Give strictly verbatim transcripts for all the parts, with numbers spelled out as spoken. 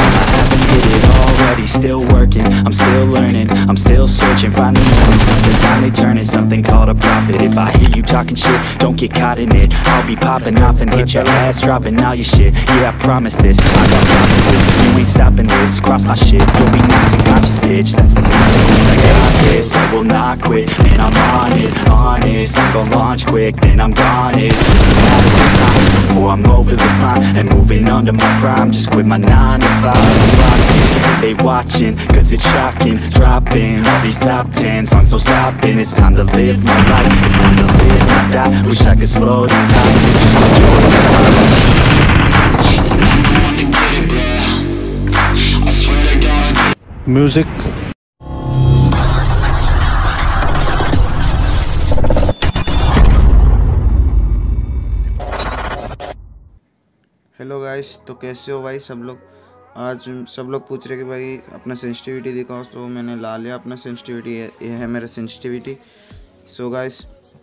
I haven't hit it already, still working, I'm still learning, I'm still searching, finally learning something, finally turning something called a profit. If I hear you talking shit, don't get caught in it. I'll be popping off and hit your ass, dropping all your shit. Yeah, I promise this, I got promises, you ain't stopping this. Cross my shit, you'll be knocked unconscious, bitch. That's the consequence, I got this, I will not quit. And I'm on it, honest, I'm gon' launch quick, then I'm gone. It's just a matter of time before I'm over the climb and moving under my prime. Just quit my nine to five, they watching, cause it's shocking. Dropping all these top ten songs, so stopping. It's time to live my life, it's time to live my die. Wish I could slow down time, just enjoy the ride. Music. Hello guys, तो कैसे हो भाई सब लोग। आज सब लोग पूछ रहे कि भाई अपना सेंसिटिविटी दिखाओ, तो मैंने ला लिया अपना सेंसिटिविटी। ये है मेरा सेंसिटिविटी। सो गाइस,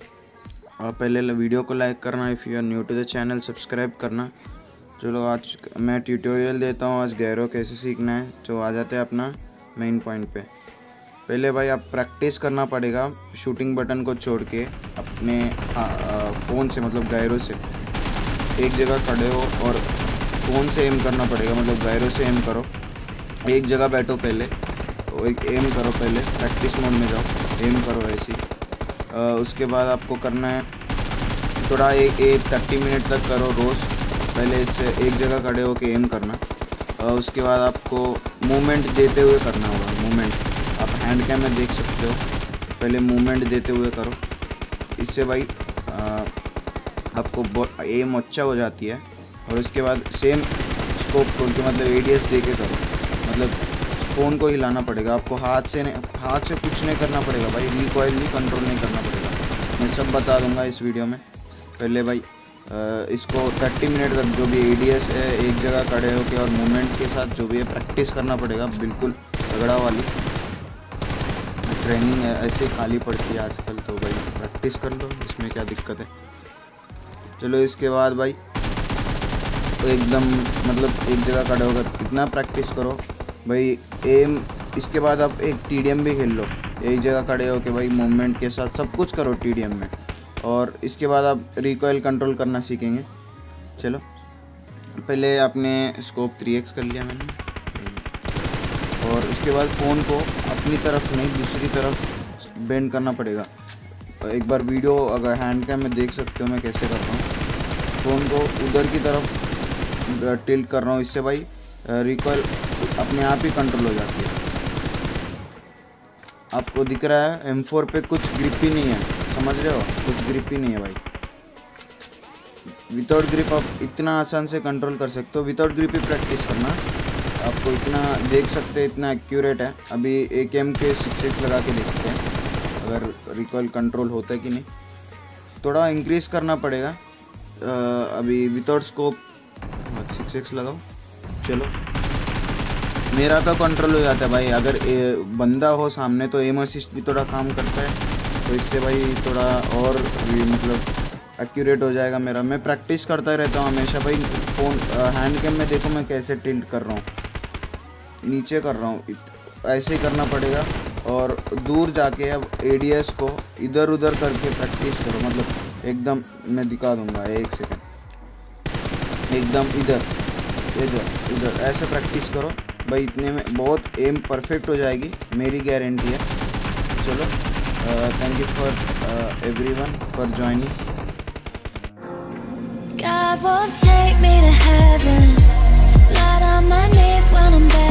पहले वीडियो को लाइक करना, if you are new to the channel subscribe करना। चलो आज मैं ट्यूटोरियल देता हूँ आज गैरो कैसे सीखना है। तो आ जाते हैं अपना मेन पॉइंट पे। पहले भाई आप प्रैक्टिस करना पड़ेगा शूटिंग बटन को छोड़ के अपने फ़ोन से, मतलब गैरो से एक जगह खड़े हो और फ़ोन से एम करना पड़ेगा, मतलब गैरो से एम करो। एक जगह बैठो पहले, तो एक एम करो पहले, प्रैक्टिस मोड में जाओ, एम करो ऐसी। उसके बाद आपको करना है थोड़ा एक एक थर्टी मिनट तक करो रोज़। पहले इससे एक जगह खड़े हो के एम करना। आ, उसके बाद आपको मूवमेंट देते हुए करना होगा। मूवमेंट आप हैंड कैम में देख सकते हो, पहले मूवमेंट देते हुए करो। इससे भाई आ, आपको बहुत एम अच्छा हो जाती है। और उसके बाद सेम स्कोप खोल के, मतलब एडीएस दे के करो, मतलब फ़ोन को हिलाना पड़ेगा आपको, हाथ से नहीं, हाथ से कुछ नहीं करना पड़ेगा भाई, रिकॉइल नहीं कंट्रोल नहीं करना पड़ेगा। मैं सब बता दूंगा इस वीडियो में। पहले भाई इसको थर्टी मिनट तक जो भी एडीएस है एक जगह खड़े होके और मूवमेंट के साथ जो भी है प्रैक्टिस करना पड़ेगा, बिल्कुल तगड़ा वाली ट्रेनिंग है। ऐसे खाली पड़ती है आजकल, तो भाई प्रैक्टिस कर लो, इसमें क्या दिक्कत है। चलो इसके बाद भाई तो एकदम मतलब एक जगह खड़े होकर इतना प्रैक्टिस करो भाई एम। इसके बाद आप एक टीडीएम भी खेल लो, एक जगह खड़े हो के भाई मूवमेंट के साथ सब कुछ करो टीडीएम में। और इसके बाद आप रिकॉइल कंट्रोल करना सीखेंगे। चलो पहले आपने स्कोप थ्री एक्स कर लिया मैंने, और उसके बाद फ़ोन को अपनी तरफ नहीं दूसरी तरफ बेंड करना पड़ेगा। एक बार वीडियो अगर हैंड कैम में देख सकते हो मैं कैसे कर रहा हूँ। फ़ोन को उधर की तरफ टिल्ट कर रहा हूँ, इससे भाई रिकॉइल अपने आप ही कंट्रोल हो जाती है। आपको दिख रहा है एम फोर पे कुछ ग्रिप ही नहीं है, समझ रहे हो, कुछ ग्रिप ही नहीं है भाई। विदाउट ग्रिप आप इतना आसान से कंट्रोल कर सकते हो। विदाउट ग्रिप ही प्रैक्टिस करना, आपको इतना देख सकते हैं, इतना एक्यूरेट है। अभी एक एम के सिक्स एक्स लगा के देखते हैं अगर रिकॉइल कंट्रोल होता है कि नहीं। थोड़ा इंक्रीज करना पड़ेगा। आ, अभी विदाउट स्कोप सिक्स एक्स लगाओ। चलो मेरा तो कंट्रोल हो जाता है भाई। अगर ए, बंदा हो सामने तो एम असिस्ट भी थोड़ा काम करता है, तो इससे भाई थोड़ा और भी मतलब एक्यूरेट हो जाएगा मेरा। मैं प्रैक्टिस करता रहता हूँ हमेशा भाई। फ़ोन हैंड कैम में देखो मैं कैसे टिल्ट कर रहा हूँ, नीचे कर रहा हूँ, ऐसे ही करना पड़ेगा। और दूर जाके अब एडीएस को इधर उधर करके प्रैक्टिस करो, मतलब एकदम मैं दिखा दूंगा एक सेकंड, एकदम इधर इधर इधर ऐसे प्रैक्टिस करो भाई। इतने में बहुत एम परफेक्ट हो जाएगी, मेरी गारंटी है। चलो thank you for everyone for joining. God won't take me to heaven, light on my knees when I'm bad.